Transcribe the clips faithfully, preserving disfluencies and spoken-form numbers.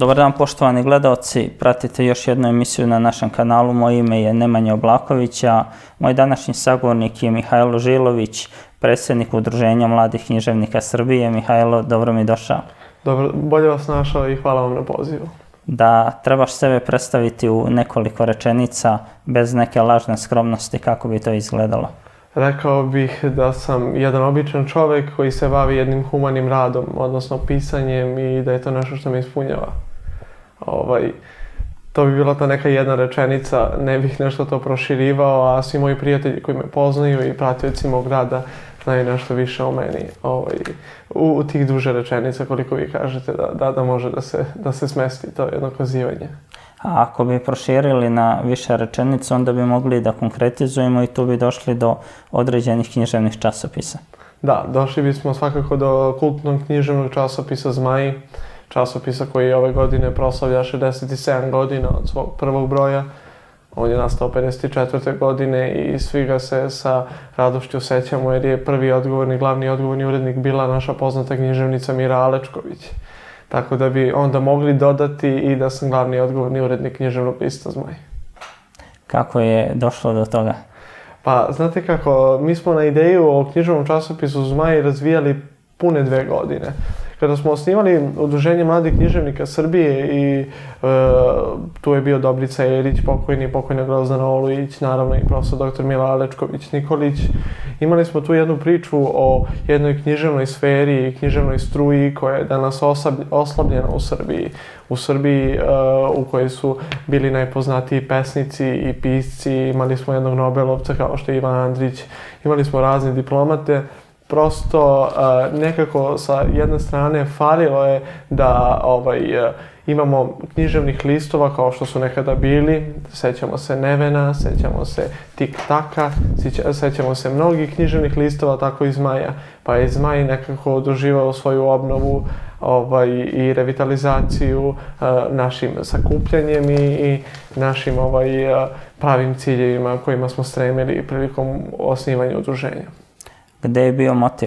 Dobar dan poštovani gledaoci, pratite još jednu emisiju na našem kanalu. Moje ime je Nemanja Oblaković, a moj današnji sagovornik je Mihajlo Žilović, predsjednik Udruženja mladih književnika Srbije. Mihajlo, dobro mi došao. Dobro, bolje vas našao i hvala vam na pozivu. Da trebaš sebe predstaviti u nekoliko rečenica, bez neke lažne skromnosti, kako bi to izgledalo? Rekao bih da sam jedan običan čovjek koji se bavi jednim humanim radom, odnosno pisanjem, i da je to nešto što me ispunjava. Ovaj, to bi bila ta neka jedna rečenica, ne bih nešto to proširivao, a svi moji prijatelji koji me poznaju i pratioci mog rada znaju nešto više o meni. Ovaj, u, u tih duže rečenica, koliko vi kažete, da, da, da može da se, da se smesti to jedno kazivanje. A ako bi proširili na više rečenica, onda bi mogli da konkretizujemo i tu bi došli do određenih književnih časopisa. Da, došli bismo svakako do kultnog književnog časopisa Zmaji, časopisa koji ove godine proslavlja šezdeset sedam godina od svog prvog broja. On je nastao pedeset četvrte godine i svi ga se sa radošću sećamo jer je prvi odgovorni, glavni odgovorni urednik bila naša poznata književnica Mira Alečković. Tako da bi onda mogli dodati i da sam glavni odgovorni urednik književnog lista Zmaj. Kako je došlo do toga? Pa, znate kako, mi smo na ideju o književnom časopisu Zmaj razvijali pune dve godine. Kada smo osnivali Udruženje mladih književnika Srbije i e, tu je bio Dobrica Erić, pokojni, pokojna Grozdana Olujić, naravno i profesor doktor Mila Alečković Nikolić. Imali smo tu jednu priču o jednoj književnoj sferi i književnoj struji koja je danas oslabljena u Srbiji. U Srbiji e, u kojoj su bili najpoznatiji pesnici i pisci, imali smo jednog Nobelovca kao što je Ivan Andrić, imali smo razne diplomate. Prosto nekako sa jedne strane falilo je da ovaj, imamo književnih listova kao što su nekada bili. Sećamo se Nevena, sećamo se Tik Taka, sećamo se mnogih književnih listova, tako i Zmaja. Pa je Zmaj nekako doživao svoju obnovu ovaj, i revitalizaciju našim sakupljanjem i, i našim ovaj, pravim ciljevima kojima smo stremili prilikom osnivanja udruženja. Gde je bio motiv?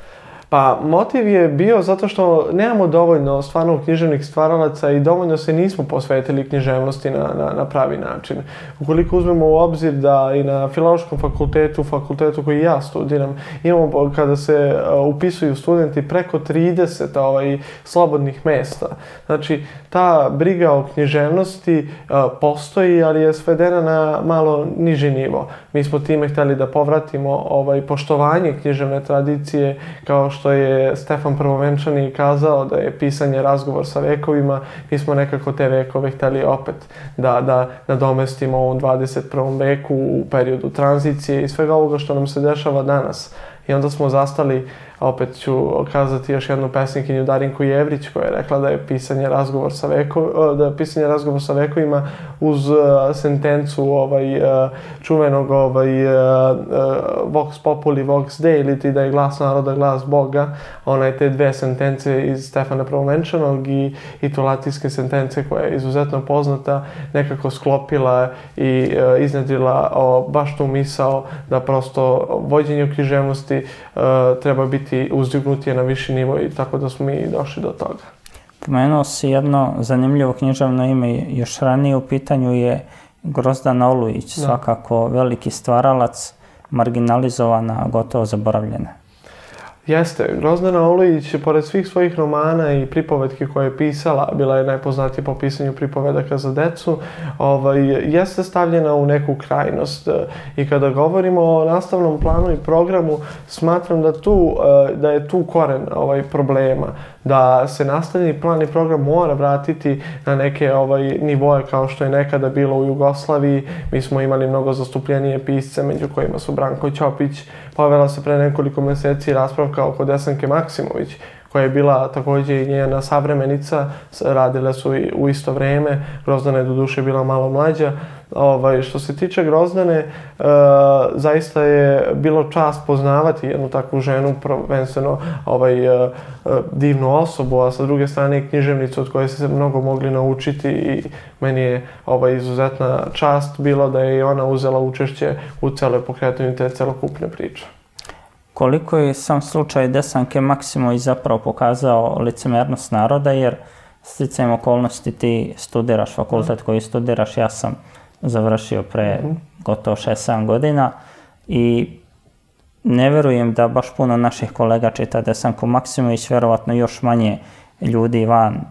Pa motiv je bio zato što nemamo dovoljno stvarno književnih stvaralaca i dovoljno se nismo posvetili književnosti na, na, na pravi način. Ukoliko uzmemo u obzir da i na Filološkom fakultetu, fakultetu koji ja studiram, imamo kada se uh, upisuju studenti preko trideset ovaj, slobodnih mesta. Znači, ta briga o književnosti uh, postoji, ali je svedena na malo niži nivo. Mi smo time htjeli da povratimo ovaj, poštovanje književne tradicije, kao što što je Stefan Prvovenčani kazao da je pisanje razgovor sa vekovima. Mi smo nekako te vekove htjeli opet da, da nadomestimo u dvadeset prvom veku u periodu tranzicije i svega ovoga što nam se dešava danas. I onda smo zastali, opet ću kazati još jednu pesnikinju Darinku Jevrić koja je rekla da je pisanje razgovor sa, veko, da je pisanje razgovor sa vekovima uz uh, sentencu ovaj, uh, čuvenog ovaj, uh, uh, Vox Populi, Vox Dei, ili ti da je glas naroda, glas Boga. Ona je te dve sentence iz Stefana Prvovenčanog i, i to latinske sentence koja je izuzetno poznata nekako sklopila i uh, iznedrila o, baš tu misao da prosto vođenje u književnosti uh, treba biti uzdignutije na viši nivo i tako da smo mi došli do toga. Pomenuo si jedno zanimljivo književno ime, još ranije u pitanju je Grozdana Olujić, da. Svakako veliki stvaralac, marginalizovana, gotovo zaboravljena. Jeste, Grozdana Olujić, pored svih svojih romana i pripovetki koje je pisala, bila je najpoznatija po pisanju pripovedaka za decu, ovaj, jeste stavljena u neku krajnost. I kada govorimo o nastavnom planu i programu, smatram da, tu, da je tu koren ovaj, problema. Da se nastavni plan i program mora vratiti na neke ovaj, nivoje kao što je nekada bilo u Jugoslaviji. Mi smo imali mnogo zastupljenije pisce, među kojima su Branko Ćopić. Povela se pre nekoliko meseci raspravka oko Desanke Maksimović, koja je bila također i njena savremenica, radile su i u isto vreme. Grozdana je do duše bila malo mlađa. Ovaj, što se tiče Grozdane, e, zaista je bilo čast poznavati jednu takvu ženu, prvenstveno ovaj, e, divnu osobu, a sa druge strane književnicu od koje se mnogo mogli naučiti i meni je ovaj, izuzetna čast bilo da je ona uzela učešće u celoj pokretanju te celokupne priče. Koliko je sam slučaj Desanke Maksimović zapravo pokazao licemernost naroda, jer sticajem okolnosti ti studiraš fakultet koji studiraš, ja sam završio pre gotovo šest sedam godina i ne verujem da baš puno naših kolega čita Desanku Maksimović, verovatno još manje ljudi van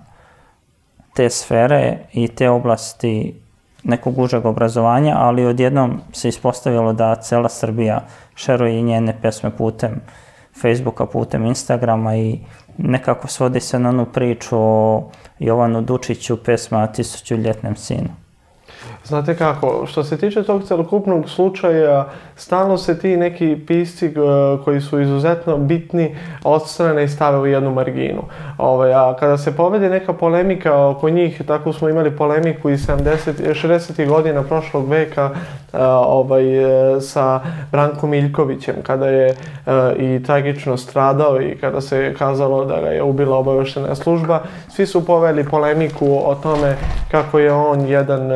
te sfere i te oblasti nekog užeg obrazovanja, ali odjednom se ispostavilo da cela Srbija šeruje njene pesme putem Facebooka, putem Instagrama i nekako svodi se na onu priču o Jovanu Dučiću, pesma Tisućuljetnem sinu. Znate kako, što se tiče tog celokupnog slučaja, stalno se ti neki pisci koji su izuzetno bitni odstrane i stave u jednu marginu. Ovaj, a kada se povede neka polemika oko njih, tako smo imali polemiku iz šezdesetih godina prošlog veka ovaj, sa Brankom Miljkovićem, kada je i tragično stradao i kada se kazalo da ga je ubila obaveštajna služba. Svi su poveli polemiku o tome kako je on jedan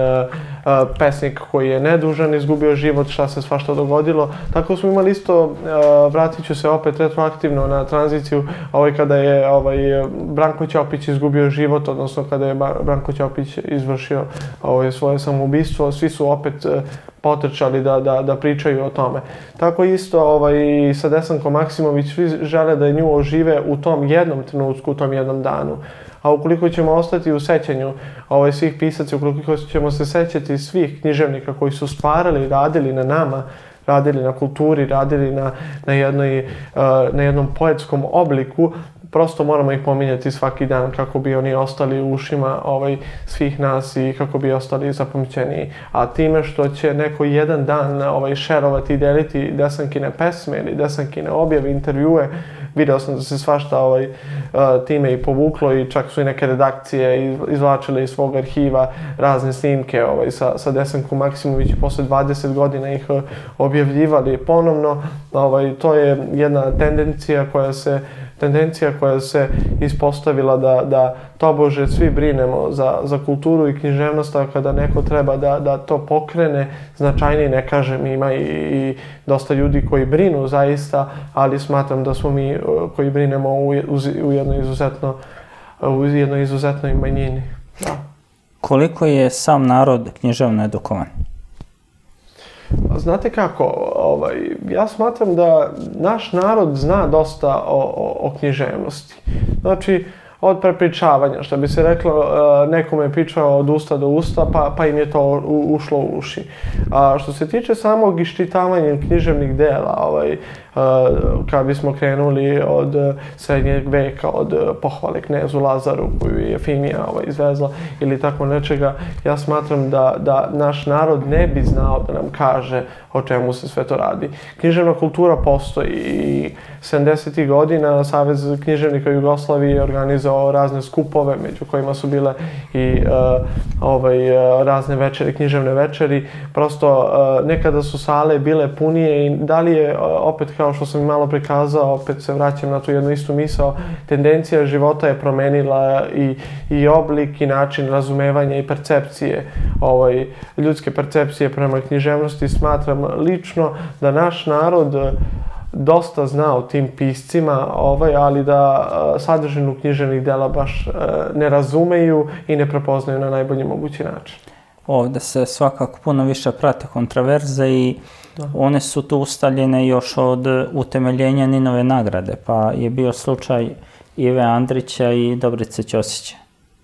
pesnik koji je nedužan izgubio život, šta se svašta dogodilo. Tako smo imali isto, vratit ću se opet retroaktivno na tranziciju, ovaj, kada je ovaj, Branko Ćopić izgubio život, odnosno kada je Branko Ćopić izvršio ovaj, svoje samoubistvo, svi su opet potrčali da, da, da pričaju o tome. Tako isto ovaj, i sa Desankom Maksimović, svi žele da nju ožive u tom jednom trenutku, u tom jednom danu. A ukoliko ćemo ostati u sećanju ovaj, svih pisaca, ukoliko ćemo se sećati svih književnika koji su stvarali i radili na nama, radili na kulturi, radili na, na, jednoj, na jednom poetskom obliku, prosto moramo ih pominjati svaki dan kako bi oni ostali u ušima ovaj, svih nas i kako bi ostali zapamćeni. A time što će neko jedan dan ovaj, šerovati i deliti Desankine pesme ili Desankine objave, intervjue, video sam da se svašta ovaj, time i povuklo i čak su i neke redakcije izvlačile iz svog arhiva razne snimke ovaj, sa, sa Desankom Maksimović i posle dvadeset godina ih objavljivali ponovno. Ovaj, to je jedna tendencija koja se tendencija koja se ispostavila da, da tobože svi brinemo za, za kulturu i književnost, a kada neko treba da, da to pokrene, značajnije ne kažem, ima i, i dosta ljudi koji brinu zaista, ali smatram da smo mi koji brinemo u, u, u jednoj izuzetno, u jednoj izuzetnoj manjini. Da. Koliko je sam narod književno edukovan? Znate kako, ovaj, ja smatram da naš narod zna dosta o, o, o književnosti. Znači, od prepričavanja, što bi se reklo, nekome je pričao od usta do usta, pa, pa im je to ušlo u uši. A što se tiče samog iščitavanja književnih dela, ovaj, kada bismo krenuli od srednjeg veka, od pohvale knezu Lazaru koju je Efimija ovaj, izvezla ili tako nečega, ja smatram da, da naš narod ne bi znao da nam kaže o čemu se sve to radi. Književna kultura postoji i sedamdesetih godina Savez književnika Jugoslavije je organizovao razne skupove, među kojima su bile i uh, ovaj, razne večeri, književne večeri. Prosto uh, nekada su sale bile punije i da li je, uh, opet kao što sam i malo prikazao, opet se vraćam na tu jednu istu misao, tendencija života je promenila i, i oblik i način razumevanja i percepcije, ovaj, ljudske percepcije prema književnosti. Smatram lično da naš narod dosta zna o tim piscima, ovaj, ali da sadržinu književnih dela baš ne razumeju i ne prepoznaju na najbolji mogući način. Ovde se svakako puno više prate kontraverze i da. One su tu ustaljene još od utemeljenja Ninove nagrade, pa je bio slučaj Ive Andrića i Dobrice Ćosića.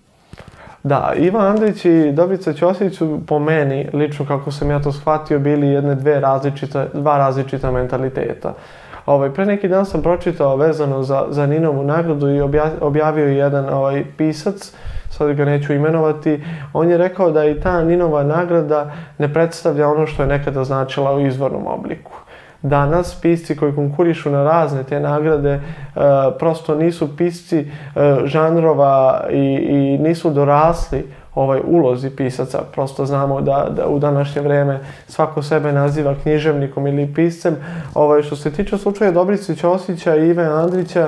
Da, Iva Andrić i Dobrica Ćosić su po meni, lično kako sam ja to shvatio, bili jedne dve različite, dva različita mentaliteta. Ovaj, pre neki dan sam pročitao vezano za, za Ninovu nagradu i obja, objavio jedan ovaj, pisac, sad ga neću imenovati, on je rekao da i ta Ninova nagrada ne predstavlja ono što je nekada značila u izvornom obliku. Danas pisci koji konkurišu na razne te nagrade e, prosto nisu pisci e, žanrova i, i nisu dorasli ovaj ulozi pisaca. Prosto znamo da, da u današnje vreme svako sebe naziva književnikom ili piscem. Ovaj, što se tiče slučaja Dobrice Ćosića i Ive Andrića,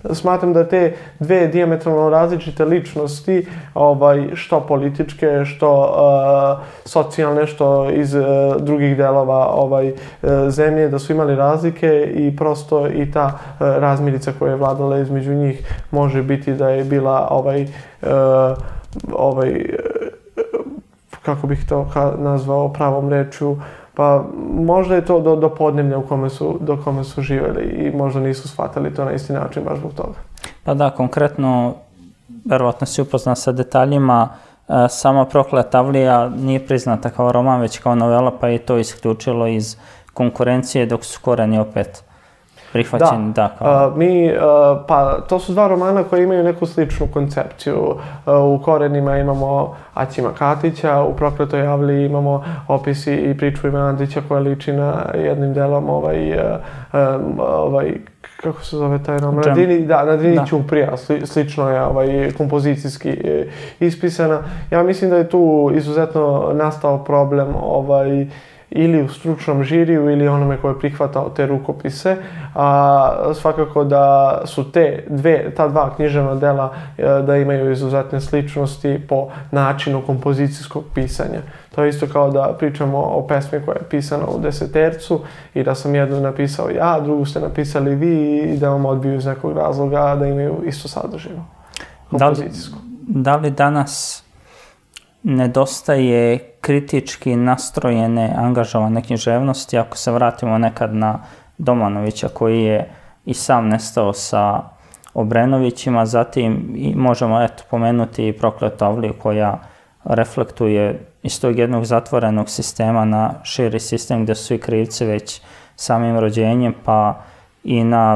smatram da te dve dijametralno različite ličnosti, ovaj, što političke, što uh, socijalne, što iz uh, drugih delova ovaj, uh, zemlje, da su imali razlike i prosto i ta uh, razmirica koja je vladala između njih može biti da je bila ovaj, uh, ovaj kako bih to nazvao pravom rečju, pa možda je to do, do podneblja u kome su, do kome su živjeli i možda nisu shvatili to na isti način baš zbog toga. Pa da, konkretno, verovatno si upoznan sa detaljima, sama Prokleta avlija nije priznata kao roman, već kao novela, pa je to isključilo iz konkurencije, dok su Koreni opet prihvaćeni. Da, da kao... uh, mi, uh, pa to su dva romana koji imaju neku sličnu koncepciju. Uh, u Korenima imamo Aćima Katića, u Prokletoj avliji imamo opisi i priču Ime Andrića koja liči na jednim delom ovaj, uh, um, ovaj kako se zove taj roman? Na Drini, da, na Drini Ćuprija, sli, slično je ovaj, kompozicijski e, ispisana. Ja mislim da je tu izuzetno nastao problem ovaj, ili u stručnom žiriju ili onome ko je prihvatao te rukopise. A, svakako da su te dve, ta dva književna dela e, da imaju izuzetne sličnosti po načinu kompozicijskog pisanja. To je isto kao da pričamo o pesmi koja je pisana u desetercu i da sam jednu napisao ja, drugu ste napisali vi i da vam odbiju iz nekog razloga da imaju isto sadržinu kompozicijsku. Da li, da li danas nedostaje kritički nastrojene, angažovane književnosti, ako se vratimo nekad na Domanovića koji je i sam nestao sa Obrenovićima, zatim i možemo eto pomenuti i Prokletu avliju koja reflektuje iz tog jednog zatvorenog sistema na širi sistem gdje su svi krivci već samim rođenjem, pa i na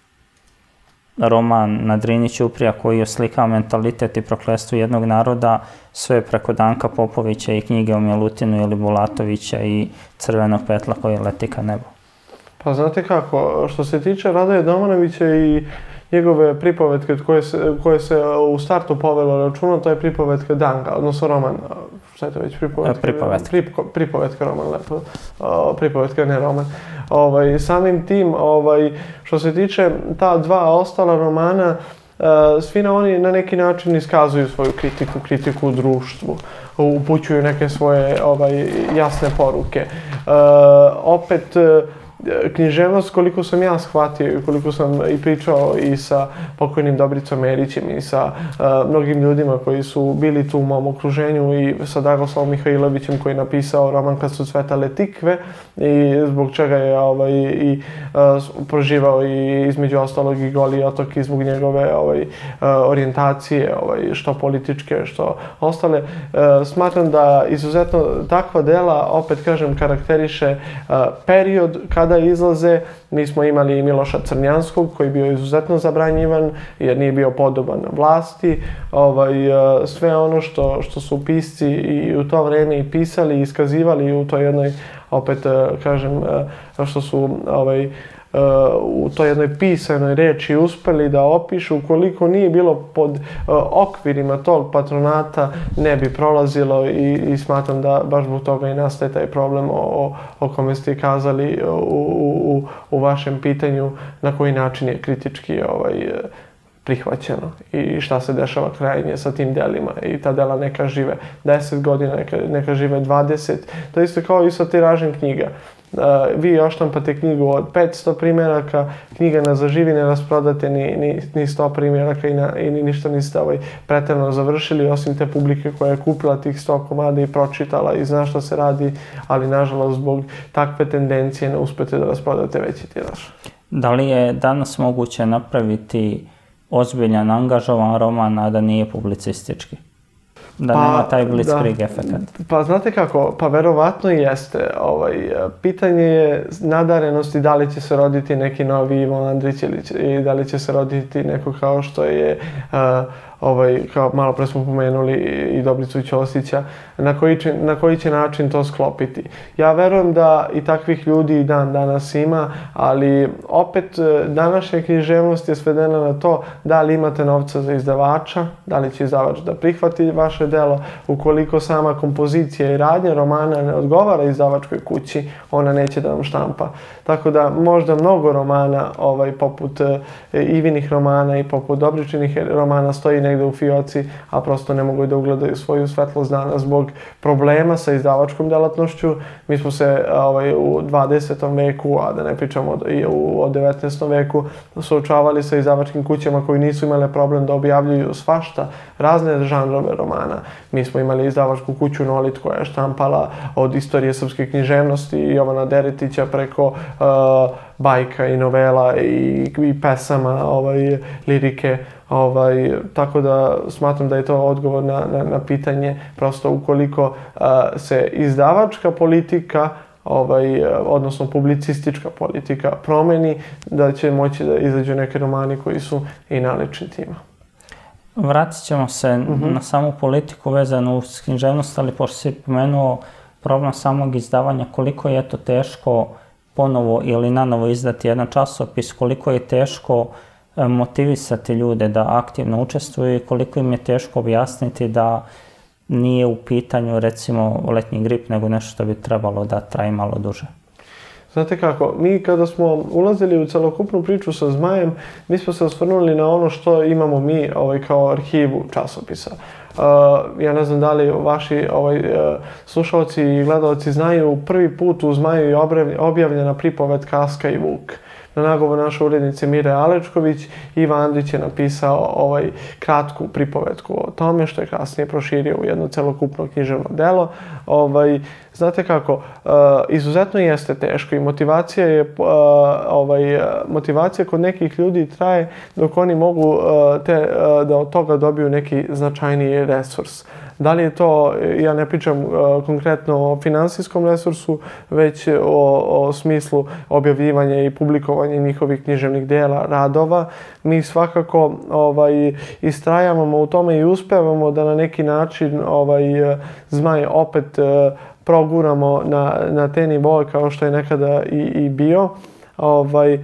roman Na Drini Ćuprija koji oslikava mentalitet i prokletstvo jednog naroda, sve preko Danka Popovića i knjige o Milutinu ili Bulatovića i Crvenog petla koji leti ka nebu. Pa znate kako, što se tiče Radoja Domanovića i njegove pripovetke koje se, koje se u startu povelo računa, to je pripovetka Danka, odnosno roman, šta je to već, pripovetka? Pripovetka. Pripko, pripovetka roman, lepo. O, pripovetka, ne roman. Ovaj, samim tim, ovaj, što se tiče ta dva ostala romana, Uh, svi na oni na neki način iskazuju svoju kritiku, kritiku u društvu, upućuju neke svoje ovaj, jasne poruke. Uh, opet, uh, književnost, koliko sam ja shvatio i koliko sam i pričao i sa pokojnim Dobricom Erićem i sa uh, mnogim ljudima koji su bili tu u mom okruženju i sa Dragoslavom Mihajlovićem koji je napisao roman Kad su cvetale tikve i zbog čega je ovaj, i uh, proživao i između ostalog i Goli otok i zbog njegove ovaj, uh, orijentacije, ovaj, što političke, što ostale. Uh, smatram da izuzetno takva dela, opet kažem, karakteriše uh, period kada Kada izlaze, mi smo imali i Miloša Crnjanskog koji je bio izuzetno zabranjivan jer nije bio podoban vlasti. Ovaj, sve ono što, što su pisci i u to vreme i pisali i iskazivali u toj jednoj, opet kažem, što su ovaj, u toj jednoj pisanoj reči uspeli da opišu, ukoliko nije bilo pod uh, okvirima tog patronata ne bi prolazilo i, i smatram da baš zbog toga i nastaje taj problem o, o kome ste kazali u, u, u vašem pitanju na koji način je kritički ovaj, prihvaćeno i šta se dešava krajnje sa tim delima i ta dela neka žive deset godina, neka, neka žive dvadeset, to isto kao i sa tiražem knjiga. Uh, vi oštampate knjigu od petsto primjeraka, knjiga ne zaživi, ne rasprodate ni, ni, ni sto primjeraka i, na, i ni, ništa niste ovaj, pretjerano završili, osim te publike koja je kupila tih sto komada i pročitala i zna šta se radi, ali nažalost zbog takve tendencije ne uspete da rasprodate veći tiraž. Da li je danas moguće napraviti ozbiljan, angažovan roman, a da nije publicistički? Da pa, nema taj blitzkrieg efekat. Pa znate kako, pa verovatno i jeste. Ovaj, pitanje je nadarenosti da li će se roditi neki novi Ivo Andrić ili će, i da li će se roditi neko kao što je uh, ovaj, kao malo pre smo pomenuli i Dobricu Ćosića, na koji, će, na koji će način to sklopiti. Ja verujem da i takvih ljudi i dan danas ima, ali opet današnja književnost je svedena na to da li imate novca za izdavača, da li će izdavač da prihvati vaše delo, ukoliko sama kompozicija i radnja romana ne odgovara izdavačkoj kući, ona neće da vam štampa. Tako da možda mnogo romana, ovaj, poput e, Ivinih romana i poput Dobričinih romana stoji negde u fioci, a prosto ne mogu da ugledaju svoju svetlost dana zbog problema sa izdavačkom delatnošću. Mi smo se ovaj, u dvadesetom veku, a da ne pričamo i u, o devetnaestom veku, suočavali sa izdavačkim kućama koji nisu imale problem da objavljuju svašta, razne žanrove romana. Mi smo imali izdavačku kuću Nolit koja je štampala od istorije srpske književnosti i Jovana Deretića preko uh, bajka i novela i, i pesama, ovaj, lirike. Ovaj, tako da smatram da je to odgovor na, na, na pitanje, prosto ukoliko uh, se izdavačka politika, ovaj, odnosno publicistička politika promeni, da će moći da izađu neke romani koji su i nalični tima. Vratit ćemo se Mm-hmm. na samu politiku vezanu uz književnost, ali pošto si pomenuo problem samog izdavanja, koliko je to teško ponovo ili nanovo izdati jedan časopis, koliko je teško motivisati ljude da aktivno učestvuju i koliko im je teško objasniti da nije u pitanju recimo letnji grip, nego nešto što bi trebalo da traje malo duže. Znate kako, mi kada smo ulazili u celokupnu priču sa Zmajem, mi smo se osvrnuli na ono što imamo mi ovaj, kao arhivu časopisa. Uh, ja ne znam da li vaši ovaj, uh, slušalci i gledalci znaju, prvi put u Zmaju je objavljena pripoved Kaska i Vuk. Na nagovor naše urednice Mire Alečković, Iva Andrić je napisao ovaj kratku pripovetku o tome, što je kasnije proširio u jedno celokupno književno delo. Ovaj, znate kako, uh, izuzetno jeste teško i motivacija je uh, ovaj, motivacija kod nekih ljudi traje dok oni mogu uh, te, uh, da od toga dobiju neki značajniji resurs. Da li je to, ja ne pričam uh, konkretno o finansijskom resursu, već o, o smislu objavljivanja i publikovanja njihovih književnih dela, radova. Mi svakako ovaj, istrajavamo u tome i uspevamo da na neki način ovaj, Zmaj opet uh, proguramo na, na te nivoe kao što je nekada i, i bio. Ovaj,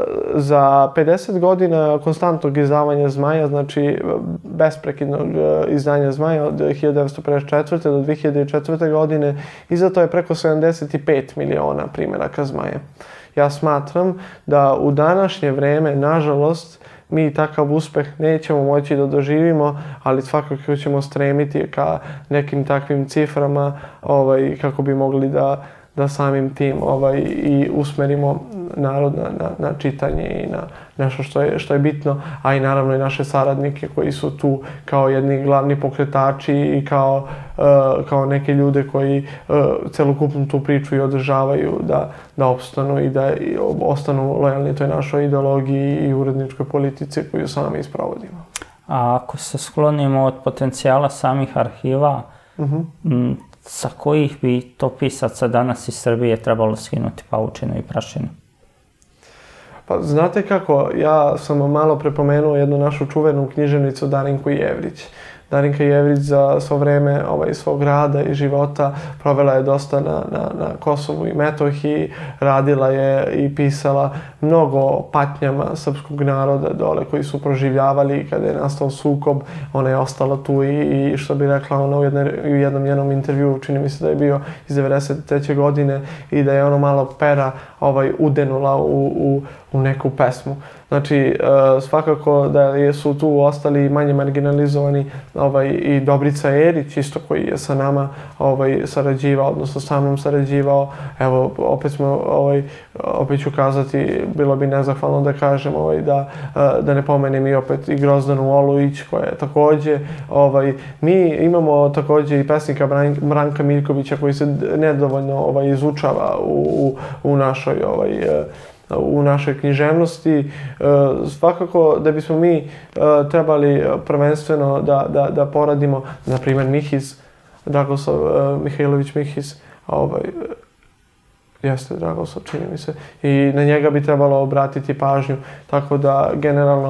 za pedeset godina konstantnog izdavanja Zmaja, znači besprekidnog izdanja Zmaja od hiljadu devetsto pedeset četvrte do dve hiljade četvrte godine, izdato je preko sedamdeset pet miliona primjeraka Zmaja. Ja smatram da u današnje vreme, nažalost, mi takav uspeh nećemo moći da doživimo, ali svakako ćemo stremiti ka nekim takvim ciframa ovaj, kako bi mogli da da samim tim ovaj, i usmerimo narod na, na, na čitanje i na nešto što je, što je bitno, a i naravno i naše saradnike koji su tu kao jedni glavni pokretači i kao, uh, kao neke ljude koji uh, celokupnu tu priču i održavaju da, da opstanu i da i ostanu lojalni toj našoj ideologiji i uredničkoj politici koju sami isprovodimo. A ako se sklonimo od potencijala samih arhiva, Mm-hmm. m, sa kojih bi to pisaca danas iz Srbije trebalo skinuti paučinu i prašinu? Pa znate kako, ja sam malo prepomenuo jednu našu čuvenu književnicu Darinku Jevrić. Darinka Jevrić za svo vreme ovaj, svog rada i života provela je dosta na, na, na Kosovu i Metohiji, radila je i pisala mnogo o patnjama srpskog naroda dole koji su proživljavali kada je nastao sukob. Ona je ostala tu i, i što bi rekla ona u, jedne, u jednom njenom intervjuu, čini mi se da je bio iz devedeset treće godine i da je ono malo pera ovaj, udenula u, u, u neku pesmu. Znači, svakako da su tu ostali manje marginalizovani ovaj, i Dobrica Erić, isto koji je sa nama ovaj, sarađivao, odnosno sa mnom sarađivao. Evo, opet smo, ovaj, opet ću kazati, bilo bi nezahvalno da kažem ovaj, da, da ne pomenem i opet i Grozdanu Olujić, koja je takođe, ovaj, mi imamo takođe i pesnika Branka Miljkovića koji se nedovoljno ovaj, izučava u, u, u našoj ovaj, u našoj književnosti. Svakako da bismo mi trebali prvenstveno da, da, da poradimo, na primjer Mihiz, Dragoslav Mihajlović Mihiz, ovaj, jeste Dragoslav, čini mi se, i na njega bi trebalo obratiti pažnju, tako da generalno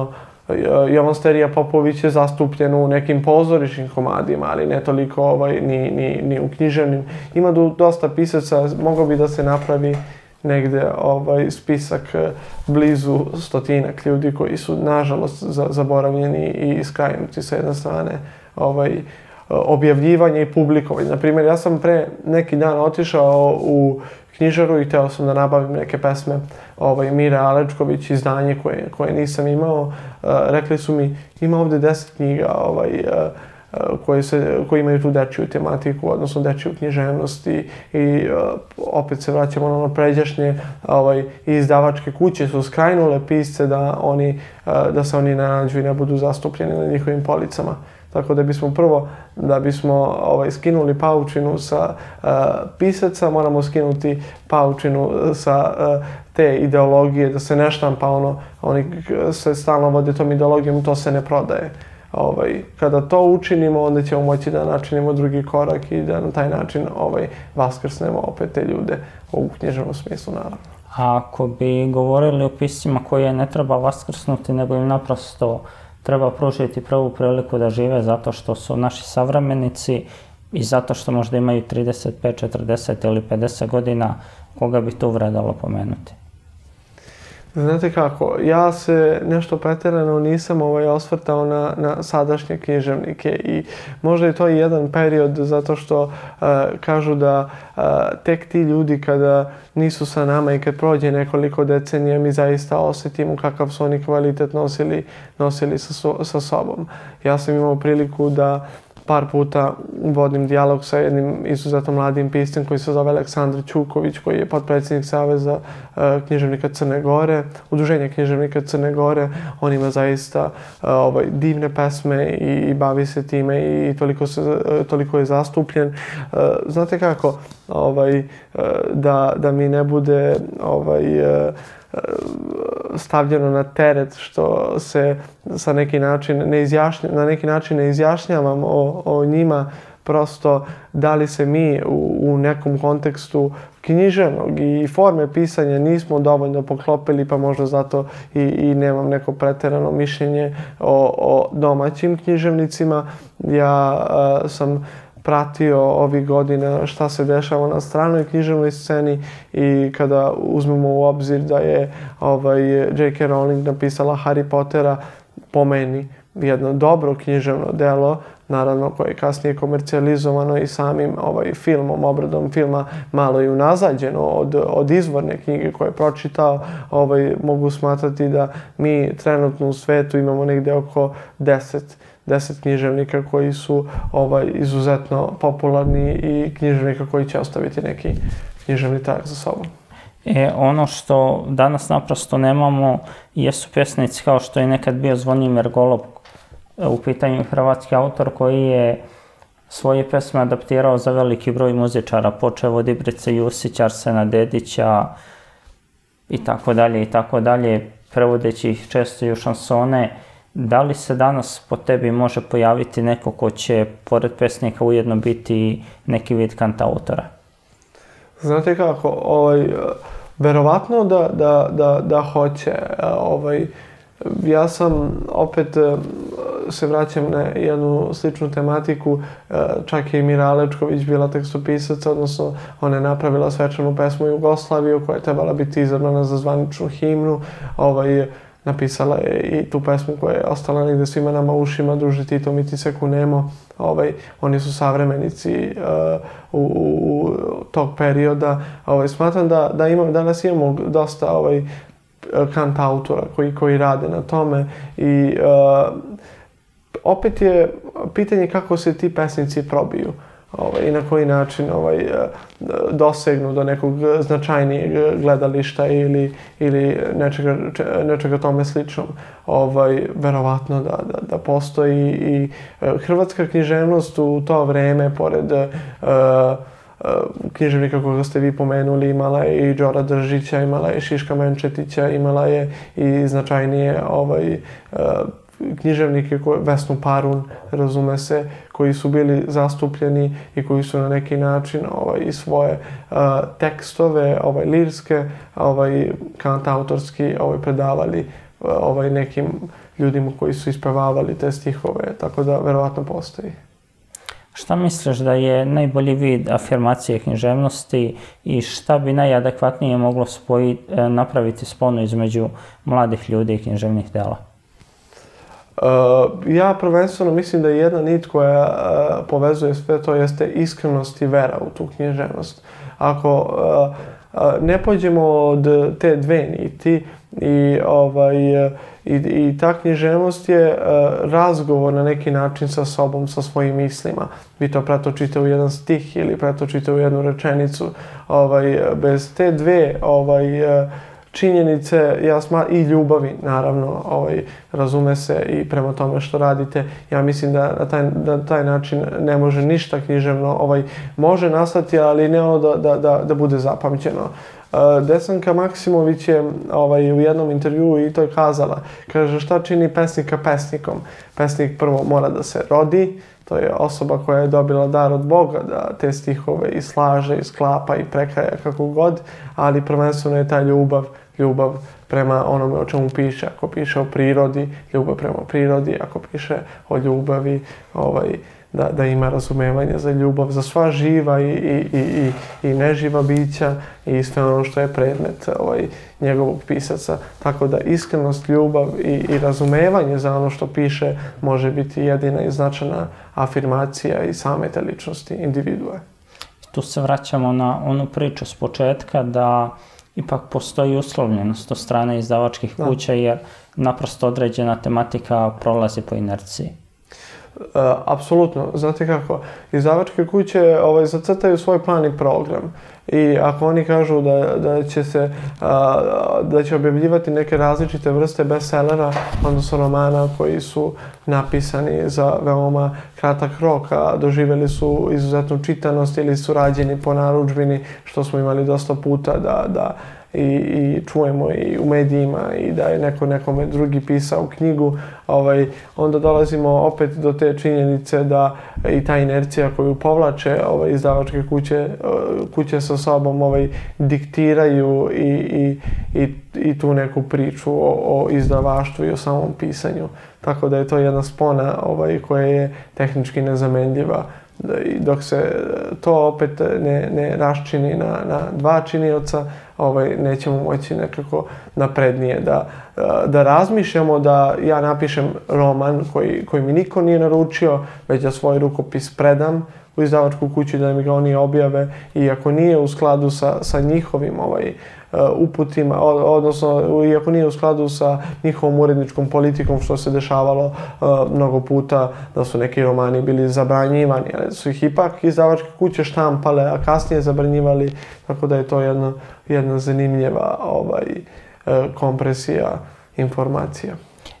Jovan Sterija Popović je zastupljen u nekim pozorišnim komadima, ali ne toliko ovaj, ni, ni, ni u književnim. Ima dosta pisaca, mogao bi da se napravi negde ovaj, spisak blizu stotinak ljudi koji su, nažalost, zaboravljeni i skrajnuti sa jedne strane ovaj, objavljivanje i publikovanje. Naprimjer, ja sam pre neki dan otišao u knjižaru i hteo sam da nabavim neke pesme ovaj, Mire Alečković, izdanje koje, koje nisam imao. Uh, rekli su mi, ima ovde deset knjiga ovaj, uh, koje, se, koje imaju tu dečiju tematiku, odnosno dečiju književnost i, i uh, opet se vraćamo na ono pređašnje ovaj, izdavačke kuće su skrajnule pisce da, oni, uh, da se oni nađu i ne budu zastupljeni na njihovim policama. Tako da bismo prvo, da bismo ovaj, skinuli paučinu sa uh, pisaca, moramo skinuti paučinu sa uh, te ideologije, da se ne štampa ono, oni se stalno vode tom ideologijom, to se ne prodaje. Ovaj, kada to učinimo, onda ćemo moći da načinimo drugi korak i da na taj način ovaj, vaskrsnemo opet te ljude u književnom smislu, naravno. A ako bi govorili o piscima koje ne treba vaskrsnuti, nego im naprosto treba pružiti prvu priliku da žive zato što su naši savremenici i zato što možda imaju trideset pet, četrdeset ili pedeset godina, koga bi tu vredalo pomenuti? Znate kako, ja se nešto pretjerano nisam ovaj, osvrtao na, na sadašnje književnike i možda je to i jedan period zato što uh, kažu da uh, tek ti ljudi kada nisu sa nama i kad prođe nekoliko decenija mi zaista osjetimo kakav su oni kvalitet nosili, nosili sa, so, sa sobom. Ja sam imao priliku da par puta vodim dijalog sa jednim izuzetno mladim piscem koji se zove Aleksandar Ćuković, koji je potpredsjednik Saveza uh, književnika Crne Gore, Udruženja književnika Crne Gore. On ima zaista uh, ovaj, divne pesme i, i bavi se time i toliko, se, uh, toliko je zastupljen. Uh, znate kako, ovaj, uh, da, da mi ne bude ovaj, uh, stavljeno na teret što se sa neki način ne izjašnja, na neki način ne izjašnjavam o, o njima, prosto da li se mi u, u nekom kontekstu književnog i forme pisanja nismo dovoljno poklopili, pa možda zato i, i nemam neko pretjerano mišljenje o, o domaćim književnicima. Ja a, sam pratio ovih godina šta se dešava na stranoj književnoj sceni i kada uzmemo u obzir da je ovaj, J K. Rowling napisala Harry Pottera, po meni jedno dobro književno delo, naravno koje je kasnije komercijalizovano i samim ovaj, filmom, obradom filma malo i unazađeno od, od izvorne knjige koje je pročitao, ovaj, mogu smatrati da mi trenutno u svetu imamo negde oko deset deset književnika koji su ovaj, izuzetno popularni i književnika koji će ostaviti neki književni trag za sobom. E, ono što danas naprosto nemamo jesu pjesnici kao što je nekad bio Zvonimir Golob, u pitanju hrvatski autor koji je svoje pesme adaptirao za veliki broj muzičara, počeo od Ibrice Jusića, Arsena Dedića i tako dalje i tako dalje, prevodeći ih često i u šansone. Da li se danas po tebi može pojaviti neko ko će, pored pesnika, ujedno biti neki vid kantautora? Znate kako, ovaj, verovatno da, da, da, da hoće. Ovaj, ja sam, opet se vraćam na jednu sličnu tematiku, čak je i Mira Alečković bila tekstopisac, odnosno ona je napravila svečanu pesmu Jugoslaviju koja je trebala biti izabrana za zvaničnu himnu. Ovaj, napisala je i tu pesmu koja je ostala negde svima nama ušima, Druže Tito, mi ti se kunemo. Ovaj, oni su savremenici uh, u, u tog perioda. Ovaj, smatram da, da imam, danas imamo dosta ovaj, kantautora koji, koji rade na tome i uh, opet je pitanje kako se ti pesnici probiju. Ovaj, i na koji način ovaj, dosegnu do nekog značajnijeg gledališta ili, ili nečega, nečega tome sličnom. Ovaj, verovatno da, da, da postoji i hrvatska književnost u to vreme, pored uh, književnika koga ste vi pomenuli, imala je i Đora Držića, imala je Šiška Menčetića, imala je i značajnije ovaj, uh, književnike, koje, Vesnu Parun, razume se, koji su bili zastupljeni i koji su na neki način ovaj, i svoje uh, tekstove, ovaj, lirske, ovaj, kantautorski ovaj, predavali ovaj, nekim ljudima koji su ispevavali te stihove, tako da verovatno postoji. Šta misliš da je najbolji vid afirmacije književnosti i šta bi najadekvatnije moglo spojiti, napraviti sponu između mladih ljudi i književnih dela? Uh, ja prvenstveno mislim da je jedna nit koja uh, povezuje sve to jeste iskrenost i vera u tu književnost. Ako uh, uh, ne pođemo od te dve niti i, ovaj, uh, i, i ta književnost je uh, razgovor na neki način sa sobom, sa svojim mislima. Vi to pretočite u jedan stih ili pretočite u jednu rečenicu. Ovaj, bez te dve ovaj, uh, činjenice, ja smatram, i ljubavi, naravno, ovaj, razume se i prema tome što radite. Ja mislim da na taj, da taj način ne može ništa književno, ovaj, može nastati, ali ne ono da, da, da, da bude zapamćeno. Uh, Desanka Maksimović je ovaj, u jednom intervjuu i to je kazala. Kaže, šta čini pesnika pesnikom? Pesnik prvo mora da se rodi, to je osoba koja je dobila dar od Boga da te stihove i slaže, i sklapa, i prekraja kako god, ali prvenstveno je ta ljubav, ljubav prema onome o čemu piše. Ako piše o prirodi, ljubav prema prirodi, ako piše o ljubavi, ovaj, da, da ima razumevanje za ljubav, za sva živa i, i, i, i neživa bića i sve ono što je predmet ovaj, njegovog pisaca. Tako da iskrenost, ljubav i, i razumevanje za ono što piše može biti jedina i značajna afirmacija i same te ličnosti, individue. Tu se vraćamo na onu priču s početka da ipak postoji uslovljenost od strane izdavačkih da. kuća jer naprosto određena tematika prolazi po inerciji. Uh, apsolutno. Znate kako, izdavačke kuće ovaj, zacrtaju svoj plan i program i ako oni kažu da, da će se uh, da će objavljivati neke različite vrste bestsellera, odnosno romana koji su napisani za veoma kratak rok, a doživjeli su izuzetnu čitanost ili su rađeni po narudžbini, što smo imali dosta puta da, da I, i čujemo i u medijima i da je neko nekome drugi pisao knjigu, ovaj, onda dolazimo opet do te činjenice da i ta inercija koju povlače ovaj, izdavačke kuće, kuće sa sobom ovaj, diktiraju i, i, i, i tu neku priču o, o izdavaštvu i o samom pisanju. Tako da je to jedna spona ovaj, koja je tehnički nezamenljiva. Dok se to opet ne, ne raščini na, na dva činioca, ovaj, nećemo moći nekako naprednije da, da razmišljamo da ja napišem roman koji, koji mi niko nije naručio, već da svoj rukopis predam u izdavačku kuću da mi ga oni objave i ako nije u skladu sa, sa njihovim ovaj, uputima, odnosno iako nije u skladu sa njihovom uredničkom politikom što se dešavalo uh, mnogo puta da su neki romani bili zabranjivani, ali su ih ipak izdavačke kuće štampale, a kasnije zabranjivali, tako da je to jedna, jedna zanimljiva ovaj, uh, kompresija informacija.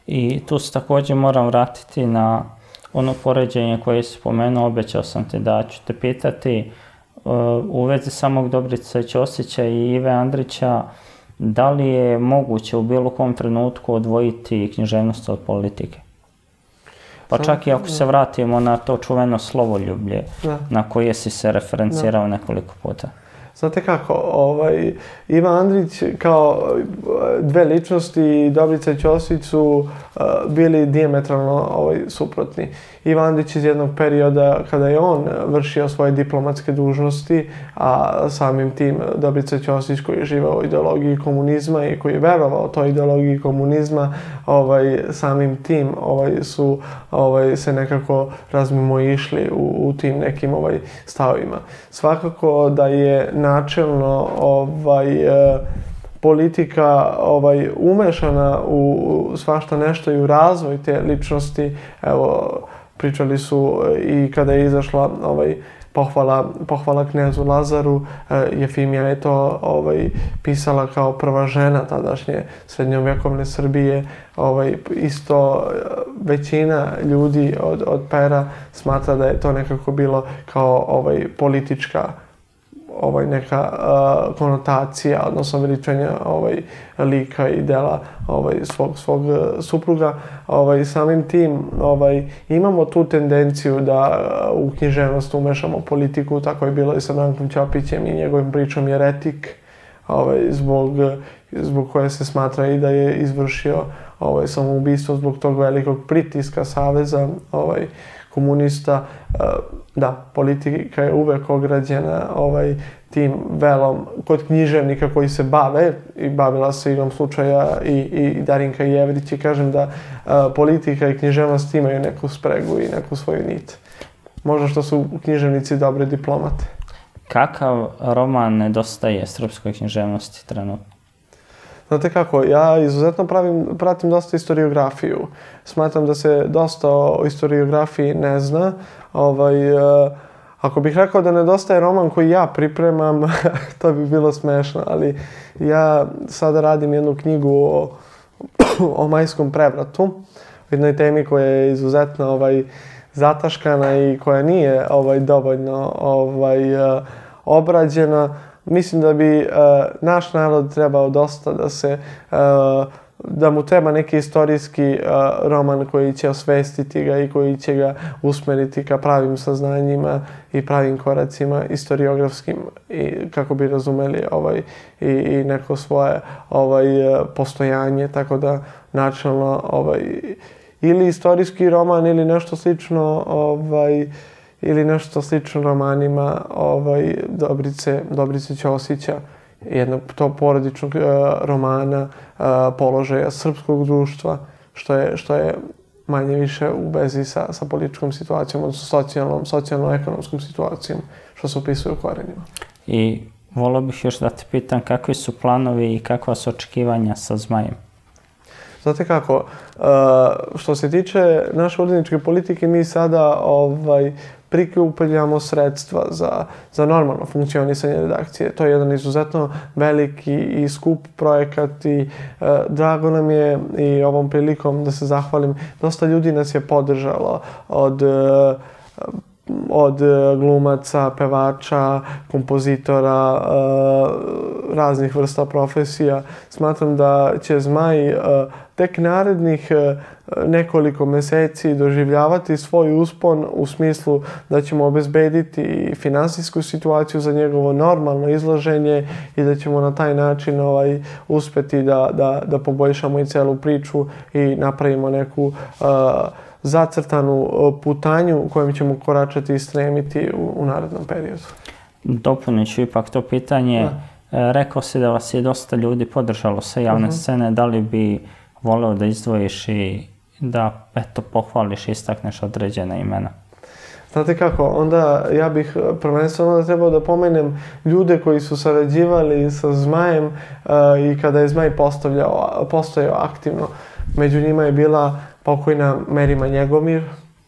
I tu se također moram vratiti na ono poređenje koje si spomenuo, obećao sam ti da ću te pitati u vezi samog Dobrice Ćosića i Ive Andrića, da li je moguće u bilo kom trenutku odvojiti književnost od politike? Pa čak i ako se vratimo na to čuveno slovoljublje da. na koje si se referencirao da. nekoliko puta. Znate kako, ovaj, Iva Andrić kao dve ličnosti i Dobrica Ćosić su uh, bili dijametralno ovaj, suprotni. Iva Andrić iz jednog perioda kada je on vršio svoje diplomatske dužnosti, a samim tim Dobrica Ćosić koji je živao u ideologiji komunizma i koji je verovao toj ideologiji komunizma, ovaj, samim tim ovaj, su ovaj, se nekako razmimoišli u, u tim nekim ovaj, stavovima. Svakako da je načelno ovaj, politika ovaj, umešana u svašta nešto i u razvoj te ličnosti. Evo, pričali su i kada je izašla ovaj, pohvala, pohvala knezu Lazaru, Jefimija je to ovaj, pisala kao prva žena tadašnje srednjovjekovne Srbije. Ovaj, isto većina ljudi od, od pera smatra da je to nekako bilo kao ovaj, politička ovaj, neka uh, konotacija, odnosno veličanja ovaj, lika i dela ovaj, svog, svog uh, supruga. Ovaj, samim tim ovaj, imamo tu tendenciju da uh, u književnost umešamo politiku, tako je bilo i sa Brankom Ćopićem i njegovim pričom Jeretik, ovaj, zbog, zbog koje se smatra i da je izvršio ovaj, samoubistvo zbog tog velikog pritiska saveza ovaj, komunista. Da, politika je uvek ograđena ovaj, tim velom kod književnika koji se bave, i bavila se igrom slučaja i, i Darinka Jevrić, i kažem da a, politika i književnost imaju neku spregu i neku svoju nit. Možda što su književnici dobre diplomate. Kakav roman nedostaje srpskoj književnosti trenutno? Znate kako, ja izuzetno pravim, pratim dosta historiografiju. Smatram da se dosta o historiografiji ne zna. Ovaj, uh, ako bih rekao da nedostaje roman koji ja pripremam, to bi bilo smešno, ali ja sada radim jednu knjigu o, o majskom prevratu, o jednoj temi koja je izuzetno ovaj, zataškana i koja nije ovaj, dovoljno ovaj, uh, obrađena. Mislim da bi uh, naš narod trebao dosta da se, uh, da mu treba neki istorijski uh, roman koji će osvestiti ga i koji će ga usmeriti ka pravim saznanjima i pravim koracima historiografskim, i kako bi razumeli ovaj, i, i neko svoje ovaj, uh, postojanje, tako da načelno ovaj, ili istorijski roman ili nešto slično ovaj, ili nešto slično romanima ovaj, Dobrice, Dobrice Ćosića, jednog to porodičnog uh, romana uh, položaja srpskog društva, što je, što je manje više u vezi sa, sa političkom situacijom, odnosno socijalnom, socijalno-ekonomskom situacijom, što se opisuje u korenima. I volio bih još da te pitam kakvi su planovi i kakva su očekivanja sa Zmajem? Znate kako, uh, što se tiče naše uredničke politike, mi sada ovaj, prikupljamo sredstva za, za normalno funkcionisanje redakcije. To je jedan izuzetno veliki i skup projekat i uh, drago nam je i ovom prilikom da se zahvalim. Dosta ljudi nas je podržalo od uh, od glumaca, pevača, kompozitora, uh, raznih vrsta profesija. Smatram da će Zmaj uh, tek narednih uh, nekoliko meseci doživljavati svoj uspon u smislu da ćemo obezbediti finansijsku situaciju za njegovo normalno izlaženje i da ćemo na taj način ovaj, uspeti da, da, da poboljšamo i celu priču i napravimo neku uh, zacrtanu putanju kojom ćemo koračati i stremiti u, u narednom periodu. Dopunit ću ipak to pitanje. Da. Rekao si da vas je dosta ljudi podržalo sa javne uh-huh. scene. Da li bi voleo da izdvojiš i da eto, pohvališ i istakneš određena imena? Znate kako, onda ja bih prvenstveno da trebao da pomenem ljude koji su sarađivali sa Zmajem uh, i kada je Zmaj postojao aktivno. Među njima je bila pokojna Merima Njegomir,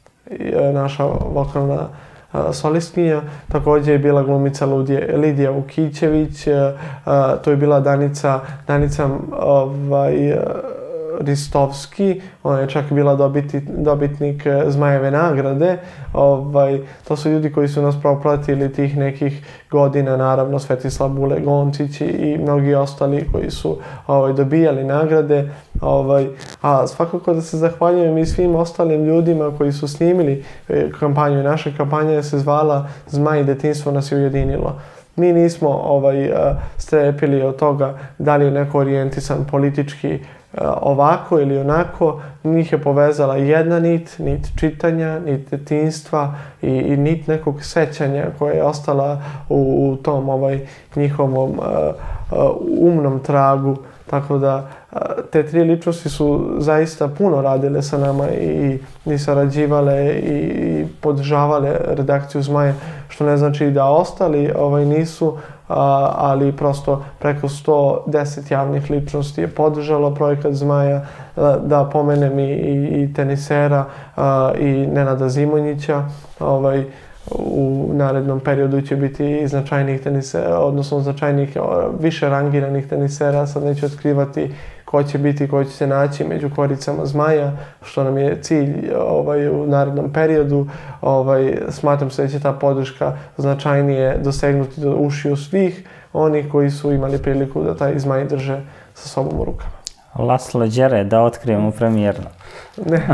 naša vokalna uh, solistkinja. Također je bila glumica Lidija, Lidija Vukićević, uh, to je bila Danica, Danica ovaj, uh, Ristovski, ona je čak bila dobiti, dobitnik Zmajeve nagrade. Ovaj, to su ljudi koji su nas propratili tih nekih godina, naravno Svetislav Bule Goncić i mnogi ostali koji su ovaj, dobijali nagrade. Ovaj, a svakako da se zahvaljujem i svim ostalim ljudima koji su snimili kampanju. Naša kampanja se zvala Zmaj i detinjstvo nas je ujedinilo. Mi nismo ovaj, strepili od toga da li je neko orijentisan politički ovako ili onako. Njih je povezala jedna nit, nit čitanja, nit detinjstva i, i nit nekog sećanja koja je ostala u, u tom ovaj, njihovom uh, uh, umnom tragu. Tako da uh, te tri ličnosti su zaista puno radile sa nama i, i sarađivale i, i podržavale redakciju Zmaja, što ne znači da ostali ovaj, nisu, a, ali prosto preko sto deset javnih ličnosti je podržalo projekat Zmaja. Da, da pomenem i, i, i tenisera a, i Nenada Zimonjića. Ovaj, u narednom periodu će biti i značajnih tenisera, odnosno značajnih više rangiranih tenisera. Sad neću otkrivati ko će biti, ko će se naći među koricama Zmaja, što nam je cilj ovaj, u narednom periodu. Ovaj, smatram se da će ta podrška značajnije dosegnuti do ušiju svih onih koji su imali priliku da taj Zmaj drže sa sobom u rukama. Laslo Đere, da otkrijemo premijerno. Ne.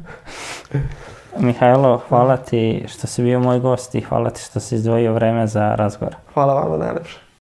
Mihajlo, hvala ti što si bio moj gost i hvala ti što si izdvojio vreme za razgovor. Hvala vama najlepše.